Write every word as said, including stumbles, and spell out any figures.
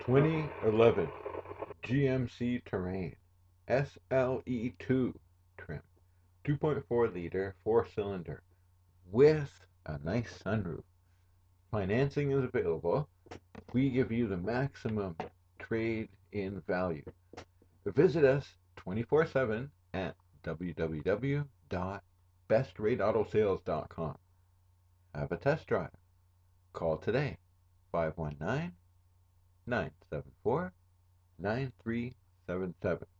twenty eleven G M C Terrain S L E two trim, two point four liter four cylinder with a nice sunroof. Financing is available. We give you the maximum trade in value. Visit us twenty-four seven at w w w dot best rate auto sales dot com. Have a test drive. Call today, five one nine, nine seven four, nine three seven seven.